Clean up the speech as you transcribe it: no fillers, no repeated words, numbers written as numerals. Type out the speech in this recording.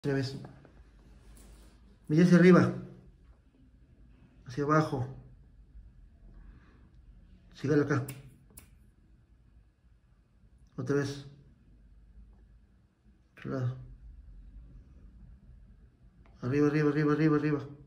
Otra vez. Mira hacia arriba, hacia abajo. Sígalo acá. Otra vez. Otro lado. Arriba, arriba, arriba, arriba, arriba.